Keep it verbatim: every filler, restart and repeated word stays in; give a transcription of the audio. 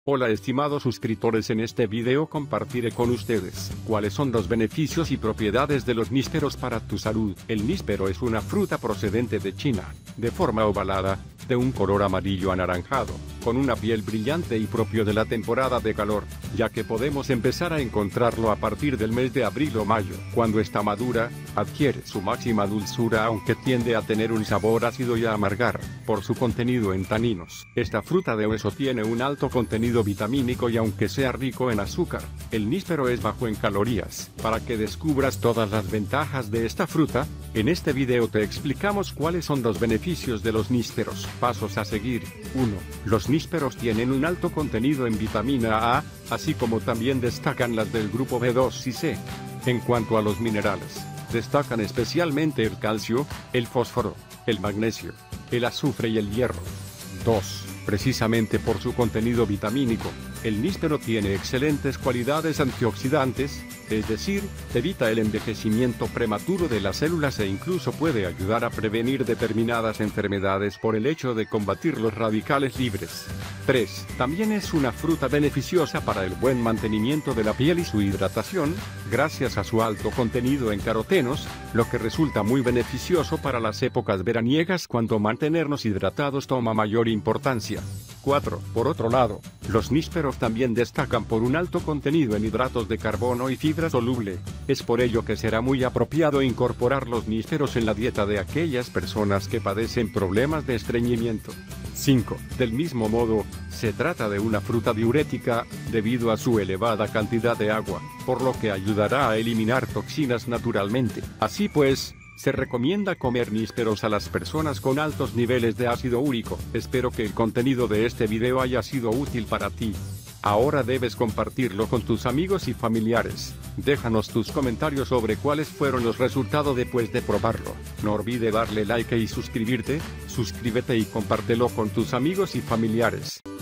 Hola estimados suscriptores, en este video compartiré con ustedes cuáles son los beneficios y propiedades de los nísperos para tu salud. El níspero es una fruta procedente de China, de forma ovalada, de un color amarillo anaranjado, con una piel brillante y propio de la temporada de calor, ya que podemos empezar a encontrarlo a partir del mes de abril o mayo. Cuando está madura, adquiere su máxima dulzura, aunque tiende a tener un sabor ácido y a amargar, por su contenido en taninos. Esta fruta de hueso tiene un alto contenido vitamínico y aunque sea rico en azúcar, el níspero es bajo en calorías. Para que descubras todas las ventajas de esta fruta, en este video te explicamos cuáles son los beneficios de los nísperos. Pasos a seguir. uno. Los nísperos tienen un alto contenido en vitamina A, así como también destacan las del grupo B dos y C. En cuanto a los minerales, destacan especialmente el calcio, el fósforo, el magnesio, el azufre y el hierro. dos. Precisamente por su contenido vitamínico, el níspero tiene excelentes cualidades antioxidantes, es decir, evita el envejecimiento prematuro de las células e incluso puede ayudar a prevenir determinadas enfermedades por el hecho de combatir los radicales libres. tres. También es una fruta beneficiosa para el buen mantenimiento de la piel y su hidratación, gracias a su alto contenido en carotenos, lo que resulta muy beneficioso para las épocas veraniegas cuando mantenernos hidratados toma mayor importancia. cuatro. Por otro lado, los nísperos también destacan por un alto contenido en hidratos de carbono y fibra soluble. Es por ello que será muy apropiado incorporar los nísperos en la dieta de aquellas personas que padecen problemas de estreñimiento. cinco. Del mismo modo, se trata de una fruta diurética, debido a su elevada cantidad de agua, por lo que ayudará a eliminar toxinas naturalmente. Así pues, se recomienda comer nísperos a las personas con altos niveles de ácido úrico. Espero que el contenido de este video haya sido útil para ti. Ahora debes compartirlo con tus amigos y familiares. Déjanos tus comentarios sobre cuáles fueron los resultados después de probarlo. No olvides darle like y suscribirte, suscríbete y compártelo con tus amigos y familiares.